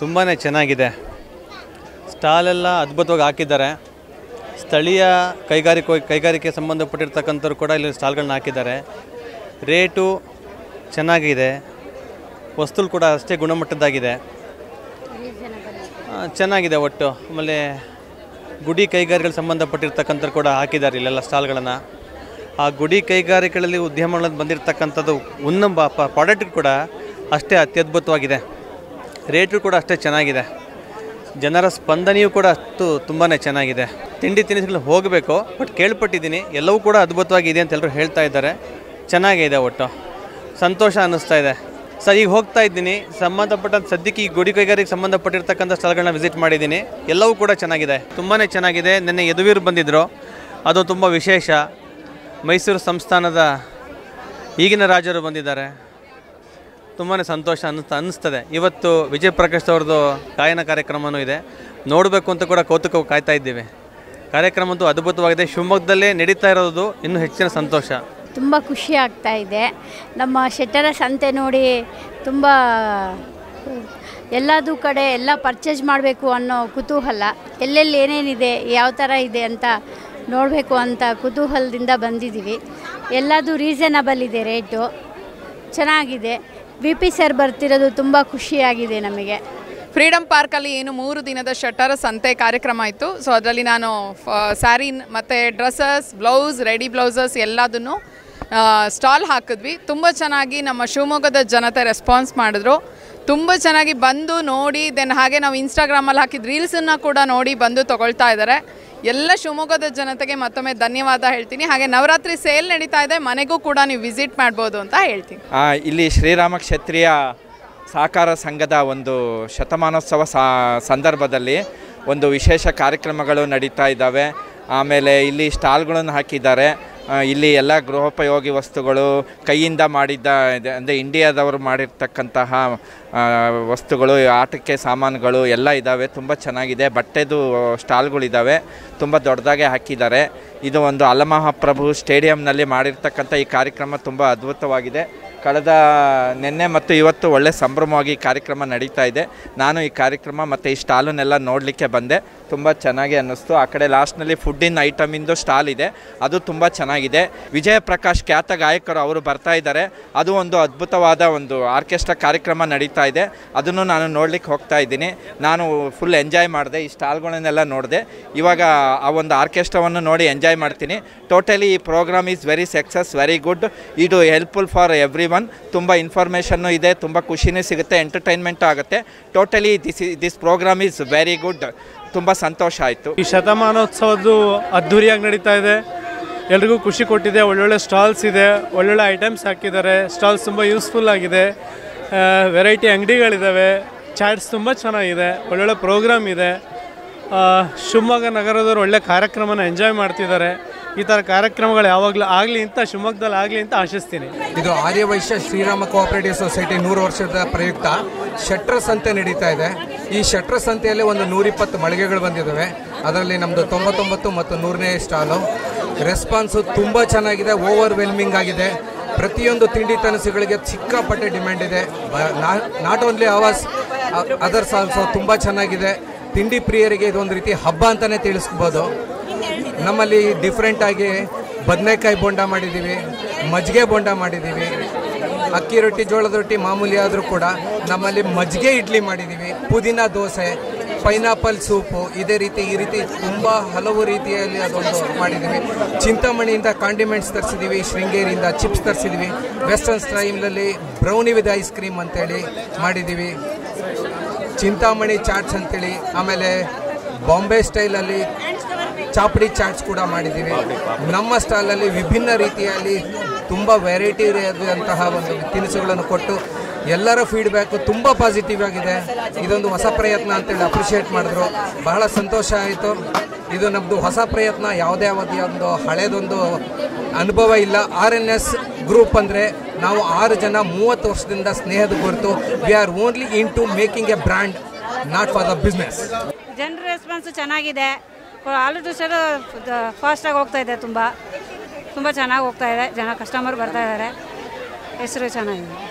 ತುಂಬಾ ಚೆನ್ನಾಗಿದೆ. ಸ್ಟಾಲೆಲ್ಲ ಅದ್ಭುತವಾಗಿ ಹಾಕಿದ್ದಾರೆ. ಸ್ಥಳೀಯ ಕೈಗಾರಿಕೆ ಸಂಬಂಧಪಟ್ಟಿರ್ತಕ್ಕಂಥವ್ರು ಕೂಡ ಇಲ್ಲಿ ಸ್ಟಾಲ್ಗಳನ್ನ ಹಾಕಿದ್ದಾರೆ. ರೇಟು ಚೆನ್ನಾಗಿದೆ, ವಸ್ತುಗಳು ಕೂಡ ಅಷ್ಟೇ ಗುಣಮಟ್ಟದ್ದಾಗಿದೆ, ಚೆನ್ನಾಗಿದೆ ಒಟ್ಟು. ಆಮೇಲೆ ಗುಡಿ ಕೈಗಾರಿಕೆಗಳಿಗೆ ಸಂಬಂಧಪಟ್ಟಿರ್ತಕ್ಕಂಥವ್ರು ಕೂಡ ಹಾಕಿದ್ದಾರೆ ಇಲ್ಲೆಲ್ಲ ಸ್ಟಾಲ್ಗಳನ್ನು. ಆ ಗುಡಿ ಕೈಗಾರಿಕೆಗಳಲ್ಲಿ ಉದ್ಯಮಗಳಲ್ಲಿ ಬಂದಿರತಕ್ಕಂಥದ್ದು ಒಂದೊಂದು ಪ್ರಾಡಕ್ಟ್ ಕೂಡ ಅಷ್ಟೇ ಅತ್ಯದ್ಭುತವಾಗಿದೆ. ರೇಟು ಕೂಡ ಅಷ್ಟೇ ಚೆನ್ನಾಗಿದೆ. ಜನರ ಸ್ಪಂದನೆಯೂ ಕೂಡ ತುಂಬಾ ಚೆನ್ನಾಗಿದೆ. ತಿಂಡಿ ತಿನಿಸುಗಳು ಹೋಗಬೇಕು, ಬಟ್ ಕೇಳ್ಪಟ್ಟಿದ್ದೀನಿ ಎಲ್ಲವೂ ಕೂಡ ಅದ್ಭುತವಾಗಿದೆ ಅಂತ ಎಲ್ಲರೂ ಹೇಳ್ತಾ ಇದ್ದಾರೆ. ಚೆನ್ನಾಗಿದೆ, ಒಟ್ಟು ಸಂತೋಷ ಅನ್ನಿಸ್ತಾ ಇದೆ. ಸರ್, ಈಗ ಹೋಗ್ತಾ ಇದ್ದೀನಿ, ಸಂಬಂಧಪಟ್ಟಂಥ ಸದ್ಯಕ್ಕೆ ಈ ಗುಡಿ ಕೈಗಾರಿಕೆಗೆ ಸಂಬಂಧಪಟ್ಟಿರ್ತಕ್ಕಂಥ ಸ್ಥಳಗಳನ್ನ ವಿಸಿಟ್ ಮಾಡಿದ್ದೀನಿ. ಎಲ್ಲವೂ ಕೂಡ ಚೆನ್ನಾಗಿದೆ, ತುಂಬಾ ಚೆನ್ನಾಗಿದೆ. ನಿನ್ನೆ ಯದುವೀರು ಬಂದಿದ್ದರು, ಅದು ತುಂಬ ವಿಶೇಷ. ಮೈಸೂರು ಸಂಸ್ಥಾನದ ಈಗಿನ ರಾಜರು ಬಂದಿದ್ದಾರೆ. ತುಂಬಾ ಸಂತೋಷ ಅನ್ನಿಸ್ತದೆ. ಇವತ್ತು ವಿಜಯ್ ಪ್ರಕಾಶ್ ಅವ್ರದ್ದು ಗಾಯನ ಕಾರ್ಯಕ್ರಮವೂ ಇದೆ, ನೋಡಬೇಕು ಅಂತ ಕೂಡ ಕೌತುಕ ಕಾಯ್ತಾ ಇದ್ದೀವಿ. ಕಾರ್ಯಕ್ರಮ ಅಂತೂ ಅದ್ಭುತವಾಗಿದೆ. ಶಿವಮೊಗ್ಗದಲ್ಲೇ ನಡೀತಾ ಇರೋದು ಇನ್ನೂ ಹೆಚ್ಚಿನ ಸಂತೋಷ. ತುಂಬ ಖುಷಿ ಆಗ್ತಾ ಇದೆ. ನಮ್ಮ ಶೆಟ್ಟರ ಸಂತೆ ನೋಡಿ ತುಂಬ ಎಲ್ಲದೂ ಕಡೆ ಎಲ್ಲ ಪರ್ಚೇಸ್ ಮಾಡಬೇಕು ಅನ್ನೋ ಕುತೂಹಲ, ಎಲ್ಲೆಲ್ಲಿ ಏನೇನಿದೆ, ಯಾವ ಥರ ಇದೆ ಅಂತ ನೋಡಬೇಕು ಅಂತ ಕುತೂಹಲದಿಂದ ಬಂದಿದ್ದೀವಿ. ಎಲ್ಲದೂ ರೀಸನಬಲ್ ಇದೆ, ರೇಟು ಚೆನ್ನಾಗಿದೆ. BP ಸರ್ ಬರ್ತಿರೋದು ತುಂಬ ಖುಷಿಯಾಗಿದೆ ನಮಗೆ. ಫ್ರೀಡಮ್ ಪಾರ್ಕಲ್ಲಿ ಏನು 3 ದಿನದ ಶೆಟ್ಟರ ಸಂತೆ ಕಾರ್ಯಕ್ರಮ ಇತ್ತು. ಸೊ ಅದರಲ್ಲಿ ನಾನು ಸ್ಯಾರಿ ಮತ್ತು ಡ್ರೆಸ್ಸಸ್, ಬ್ಲೌಸ್, ರೆಡಿ ಬ್ಲೌಸಸ್ ಎಲ್ಲದನ್ನು ಸ್ಟಾಲ್ ಹಾಕಿದ್ವಿ. ತುಂಬ ಚೆನ್ನಾಗಿ ನಮ್ಮ ಶಿವಮೊಗ್ಗದ ಜನತೆ ರೆಸ್ಪಾನ್ಸ್ ಮಾಡಿದ್ರು. ತುಂಬ ಚೆನ್ನಾಗಿ ಬಂದು ನೋಡಿ, ದೆನ್ ಹಾಗೆ ನಾವು ಇನ್ಸ್ಟಾಗ್ರಾಮಲ್ಲಿ ಹಾಕಿದ ರೀಲ್ಸನ್ನು ಕೂಡ ನೋಡಿ ಬಂದು ತೊಗೊಳ್ತಾ ಇದ್ದಾರೆ. ಎಲ್ಲ ಶಿವಮೊಗ್ಗದ ಜನತೆಗೆ ಮತ್ತೊಮ್ಮೆ ಧನ್ಯವಾದ ಹೇಳ್ತೀನಿ. ಹಾಗೆ ನವರಾತ್ರಿ ಸೇಲ್ ನಡೀತಾ ಇದೆ, ಮನೆಗೂ ಕೂಡ ನೀವು ವಿಸಿಟ್ ಮಾಡ್ಬೋದು ಅಂತ ಹೇಳ್ತೀನಿ. ಇಲ್ಲಿ ಶ್ರೀರಾಮ ಕ್ಷತ್ರಿಯ ಸಹಕಾರ ಸಂಘದ ಒಂದು ಶತಮಾನೋತ್ಸವ ಸಂದರ್ಭದಲ್ಲಿ ಒಂದು ವಿಶೇಷ ಕಾರ್ಯಕ್ರಮಗಳು ನಡೀತಾ ಇದ್ದಾವೆ. ಆಮೇಲೆ ಇಲ್ಲಿ ಸ್ಟಾಲ್ಗಳನ್ನು ಹಾಕಿದ್ದಾರೆ. ಇಲ್ಲಿ ಎಲ್ಲ ಗೃಹೋಪಯೋಗಿ ವಸ್ತುಗಳು, ಕೈಯಿಂದ ಮಾಡಿದ್ದ ಅಂದರೆ ಇಂಡಿಯಾದವರು ಮಾಡಿರ್ತಕ್ಕಂತಹ ವಸ್ತುಗಳು, ಆಟಕ್ಕೆ ಸಾಮಾನುಗಳು ಎಲ್ಲ ಇದ್ದಾವೆ. ತುಂಬ ಚೆನ್ನಾಗಿದೆ. ಬಟ್ಟೆದು ಸ್ಟಾಲ್ಗಳಿದ್ದಾವೆ, ತುಂಬ ದೊಡ್ಡದಾಗೆ ಹಾಕಿದ್ದಾರೆ. ಇದು ಒಂದು ಅಲ್ಲಮಹಾಪ್ರಭು ಸ್ಟೇಡಿಯಂನಲ್ಲಿ ಮಾಡಿರ್ತಕ್ಕಂಥ ಈ ಕಾರ್ಯಕ್ರಮ ತುಂಬ ಅದ್ಭುತವಾಗಿದೆ. ಕಳೆದ ನಿನ್ನೆ ಮತ್ತು ಇವತ್ತು ಒಳ್ಳೆ ಸಂಭ್ರಮವಾಗಿ ಕಾರ್ಯಕ್ರಮ ನಡೀತಾ ಇದೆ. ನಾನು ಈ ಕಾರ್ಯಕ್ರಮ ಮತ್ತು ಈ ಸ್ಟಾಲನ್ನೆಲ್ಲ ನೋಡಲಿಕ್ಕೆ ಬಂದೆ, ತುಂಬ ಚೆನ್ನಾಗಿ ಅನ್ನಿಸ್ತು. ಆ ಕಡೆ ಲಾಸ್ಟ್ನಲ್ಲಿ ಫುಡ್ಡಿನ ಐಟಮಿಂದು ಸ್ಟಾಲ್ ಇದೆ, ಅದು ತುಂಬ ಚೆನ್ನಾಗಿದೆ. ವಿಜಯ ಪ್ರಕಾಶ್ ಖ್ಯಾತ ಗಾಯಕರು ಅವರು ಬರ್ತಾ ಇದ್ದಾರೆ. ಅದು ಒಂದು ಅದ್ಭುತವಾದ ಒಂದು ಆರ್ಕೆಸ್ಟ್ರಾ ಕಾರ್ಯಕ್ರಮ ನಡೀತಾ ಇದೆ, ಅದನ್ನು ನಾನು ನೋಡಲಿಕ್ಕೆ ಹೋಗ್ತಾ ಇದ್ದೀನಿ. ನಾನು ಫುಲ್ ಎಂಜಾಯ್ ಮಾಡಿದೆ, ಈ ಸ್ಟಾಲ್ಗಳನ್ನೆಲ್ಲ ನೋಡಿದೆ. ಇವಾಗ ಆ ಒಂದು ಆರ್ಕೆಸ್ಟ್ರಾವನ್ನು ನೋಡಿ ಎಂಜಾಯ್ ಮಾಡ್ತೀನಿ. ಟೋಟಲಿ ಈ programme is very success, very good. ಇದು ಹೆಲ್ಪ್ಫುಲ್ ಫಾರ್ ಎವ್ರಿ ಒನ್. ತುಂಬ ಇನ್ಫಾರ್ಮೇಷನ್ನು ಇದೆ, ತುಂಬ ಖುಷಿನೂ ಸಿಗುತ್ತೆ, ಎಂಟರ್ಟೈನ್ಮೆಂಟು ಆಗುತ್ತೆ. Totally this programme is very good. ತುಂಬ ಸಂತೋಷ ಆಯಿತು. ಈ ಶತಮಾನೋತ್ಸವದ್ದು ಅದ್ಧೂರಿಯಾಗಿ ನಡೀತಾ ಇದೆ, ಎಲ್ರಿಗೂ ಖುಷಿ ಕೊಟ್ಟಿದೆ. ಒಳ್ಳೊಳ್ಳೆ ಸ್ಟಾಲ್ಸ್ ಇದೆ, ಒಳ್ಳೊಳ್ಳೆ ಐಟಮ್ಸ್ ಹಾಕಿದ್ದಾರೆ. ಸ್ಟಾಲ್ಸ್ ತುಂಬ ಯೂಸ್ಫುಲ್ ಆಗಿದೆ. ವೆರೈಟಿ ಅಂಗಡಿಗಳಿದ್ದಾವೆ, ಚಾಟ್ಸ್ ತುಂಬ ಚೆನ್ನಾಗಿದೆ, ಒಳ್ಳೊಳ್ಳೆ ಪ್ರೋಗ್ರಾಮ್ ಇದೆ. ಶಿವಮೊಗ್ಗ ನಗರದವರು ಒಳ್ಳೆ ಕಾರ್ಯಕ್ರಮನ ಎಂಜಾಯ್ ಮಾಡ್ತಿದ್ದಾರೆ. ಈ ಥರ ಕಾರ್ಯಕ್ರಮಗಳು ಯಾವಾಗಲೂ ಆಗಲಿ ಅಂತ, ಶಿವಮೊಗ್ಗದಲ್ಲಿ ಆಗಲಿ ಅಂತ ಆಶಿಸ್ತೀನಿ. ಇದು ಆರ್ಯವೈಶ್ಯ ಶ್ರೀರಾಮ ಕೋಆಪರೇಟಿವ್ ಸೊಸೈಟಿ 100 ವರ್ಷದ ಪ್ರಯುಕ್ತ ಶೆಟ್ರ ಸಂತೆ ನಡೀತಾ ಇದೆ. ಈ ಶೆಟ್ರ ಸಂತೆಯಲ್ಲಿ ಒಂದು 120 ಮಳಿಗೆಗಳು ಬಂದಿದ್ದಾವೆ. ಅದರಲ್ಲಿ ನಮ್ಮದು 99 ಮತ್ತು 100ನೇ ಸ್ಟಾಲು. ರೆಸ್ಪಾನ್ಸು ತುಂಬ ಚೆನ್ನಾಗಿದೆ, ಓವರ್ವೆಲ್ಮಿಂಗ್ ಆಗಿದೆ. ಪ್ರತಿಯೊಂದು ತಿಂಡಿ ತಿನಿಸುಗಳಿಗೆ ಸಿಕ್ಕಾಪಟ್ಟೆ ಡಿಮ್ಯಾಂಡ್ ಇದೆ. Not only ours, others also ತುಂಬ ಚೆನ್ನಾಗಿದೆ. ತಿಂಡಿ ಪ್ರಿಯರಿಗೆ ಇದೊಂದು ರೀತಿ ಹಬ್ಬ ಅಂತಲೇ ತಿಳಿಸ್ಬೋದು. ನಮ್ಮಲ್ಲಿ ಡಿಫ್ರೆಂಟಾಗಿ ಬದನೆಕಾಯಿ ಬೋಂಡ ಮಾಡಿದ್ದೀವಿ, ಮಜ್ಜಿಗೆ ಬೋಂಡ ಮಾಡಿದ್ದೀವಿ, ಅಕ್ಕಿ ರೊಟ್ಟಿ, ಜೋಳದ ರೊಟ್ಟಿ ಮಾಮೂಲಿ ಆದರೂ ಕೂಡ ನಮ್ಮಲ್ಲಿ ಮಜ್ಜಿಗೆ ಇಡ್ಲಿ ಮಾಡಿದ್ದೀವಿ, ಪುದೀನ ದೋಸೆ, ಪೈನಾಪಲ್ ಸೂಪು, ಈ ರೀತಿ ತುಂಬ ಹಲವು ರೀತಿಯಲ್ಲಿ ಅದೊಂದು ಮಾಡಿದ್ದೀವಿ. ಚಿಂತಾಮಣಿಯಿಂದ ಕಾಂಡಿಮೆಂಟ್ಸ್ ತರಿಸಿದ್ದೀವಿ, ಶೃಂಗೇರಿಯಿಂದ ಚಿಪ್ಸ್ ತರಿಸಿದ್ದೀವಿ, ವೆಸ್ಟರ್ನ್ ಸ್ಟೈಲಲ್ಲಿ ಬ್ರೌನಿ ವಿತ್ ಐಸ್ ಕ್ರೀಮ್ ಅಂತೇಳಿ ಮಾಡಿದ್ದೀವಿ, ಚಿಂತಾಮಣಿ ಚಾಟ್ಸ್ ಅಂತೇಳಿ, ಆಮೇಲೆ ಬಾಂಬೆ ಸ್ಟೈಲಲ್ಲಿ ಚಾಪಡಿ ಚಾಟ್ಸ್ ಕೂಡ ಮಾಡಿದ್ದೀವಿ. ನಮ್ಮ ಸ್ಟಾಲಲ್ಲಿ ವಿಭಿನ್ನ ರೀತಿಯಲ್ಲಿ ತುಂಬ ವೆರೈಟಿ ಆದಂತಹ ಒಂದು ತಿನಿಸುಗಳನ್ನು ಕೊಟ್ಟು ಎಲ್ಲರ ಫೀಡ್ಬ್ಯಾಕು ತುಂಬ ಪಾಸಿಟಿವ್ ಆಗಿದೆ. ಇದೊಂದು ಹೊಸ ಪ್ರಯತ್ನ ಅಂತೇಳಿ ಅಪ್ರಿಷಿಯೇಟ್ ಮಾಡಿದ್ರು, ಬಹಳ ಸಂತೋಷ ಆಯಿತು. ಇದು ನಮ್ಮದು ಹೊಸ ಪ್ರಯತ್ನ, ಯಾವುದೇ ಒಂದು ಹಳೇದೊಂದು ಅನುಭವ ಇಲ್ಲ. RNS ಗ್ರೂಪ್ ಅಂದರೆ ನಾವು 6 ಜನ 30 ವರ್ಷದಿಂದ ಸ್ನೇಹದ ಹೊರತು we are only into making a brand, not for the business. ಜನರ ರೆಸ್ಪಾನ್ಸು ಚೆನ್ನಾಗಿದೆ. ಆಲ್ರೆಡಿ ಸರ್ ಫಾಸ್ಟಾಗಿ ಹೋಗ್ತಾ ಇದೆ, ತುಂಬ ಚೆನ್ನಾಗಿ ಹೋಗ್ತಾ ಇದೆ. ಜನ ಕಸ್ಟಮರ್ ಬರ್ತಾ ಇದ್ದಾರೆ, ಹೆಸರು ಚೆನ್ನಾಗಿದೆ.